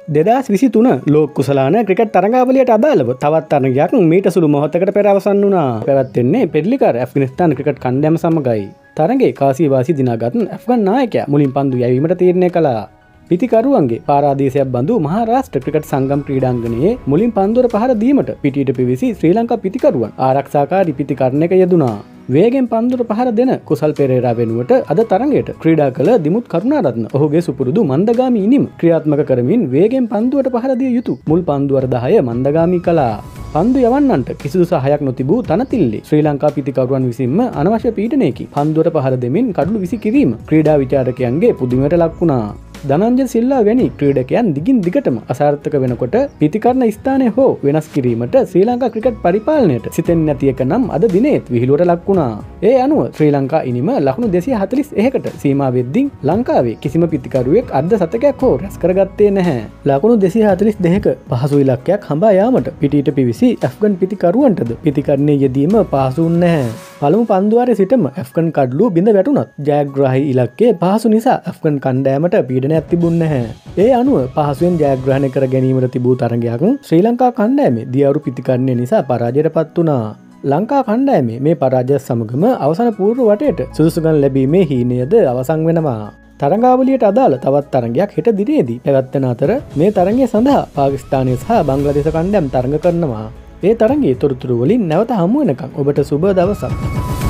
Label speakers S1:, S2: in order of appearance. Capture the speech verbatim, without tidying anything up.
S1: දෙදස් විසි තුන ලෝක කුසලාන ක්‍රිකට් තරඟාවලියට අදාළව තවත් තරගයක් මීට සුළු මොහොතකට පෙර අවසන් වුණා. පැවැත්වෙන්නේ පෙරලිකර ඇෆ්ගනිස්තාන ක්‍රිකට් කණ්ඩායම සමගයි. තරගයේ කාසිය වාසි දිනාගත් ඇෆ්ගන් නායකයා මුලින් පන්දු යැවීමට තීරණය කළා. පිතිකරුවන්ගේ පාරාදීසයක් බඳු මහාරාෂ්ට්‍ර ක්‍රිකට් සංගම් ක්‍රීඩාංගණයේ මුලින් පන්දුවට පහර දීමට පිටියට පිවිසි ශ්‍රී ලංකා පිතිකරුවන් ආරක්ෂාකාරී පිතිකරණයක යෙදුණා. වේගෙන් පන්දුවට පහර දෙන කුසල් පෙරේරා වෙනුවට අද තරගයට ක්‍රීඩා කළ දිමුත් කරුණාරත්න ඔහුගේ සුපුරුදු මන්දගාමී ඉනිම ක්‍රියාත්මක කරමින් වේගෙන් පන්දුවට පහර දිය යුතු මුල් පන්දුවර දහය මන්දගාමී කළා. පන්දු යවන්නන්ට කිසිදු සහයක් නොතිබූ තනතිල්ලේ ශ්‍රී ලංකා පිතිකරුවන් විසින්ම අනවශ්‍ය පීඩනයකින් පන්දුවට පහර දෙමින් කඩළු විසි කිරීම ක්‍රීඩා විචාරකයන්ගේ පුදුමයට ලක් වුණා. ධනංජය සිල්වා වැනි ක්‍රීඩකයන් දිගින් දිගටම අසාර්ථක වෙනකොට පිතිකරණ ස්ථානය හෝ වෙනස් කිරීමට ශ්‍රී ලංකා ක්‍රිකට් පරිපාලනයට සිතෙන්නේ නැති එක නම් අද දිනේත් විහිළුවට ලක් වුණා. ඒ අනුව ශ්‍රී ලංකා ඉනිම ලකුණු දෙසිය හතළිස් එකකට සීමා වෙද්දී ලංකාවේ කිසිම පිතිකරුවෙක් අර්ධ සතකයක් හෝ රැස් කරගත්තේ නැහැ. ලකුණු දෙසිය හතළිස් දෙකක පහසු ඉලක්කයක් හඹා යාමට පිටියට පිවිසි ඇෆ්ගන් පිතිකරුවන්ටද පිතිකරණයේ යෙදීම පහසු නැහැ. පළමු පන්දුවාරයේ සිටම ඇෆ්ගන් කඩළු බිඳ වැටුණත් ජයග්‍රාහී ඉලක්කයේ පහසු නිසා ඇෆ්ගන් කණ්ඩායමට පීඩනයක් තිබුණේ නැහැ. ඒ අනුව පහසුවෙන් ජයග්‍රහණය කර ගැනීමට තිබූ තරගයක් ශ්‍රී ලංකා කණ්ඩායමේ දියවරු පිතිකරණය නිසා පරාජයටපත් වුණා. ලංකා කණ්ඩායමේ මේ පරාජය සමගම අවසන් පූර්ව වටේට සුදුසුකම් ලැබීමේ හීනයද අවසන් වෙනවා. තරඟාවලියට අදාළ තවත් තරගයක් හෙට දිනේදී පැවැත්වෙන අතර මේ තරගය සඳහා පාකිස්තානය සහ බංග්ලාදේශ කණ්ඩායම් තරඟ කරනවා. ඒ තරගයේ තොරතුරු වලින් නැවත හමු වෙනකම් ඔබට සුබ දවසක්.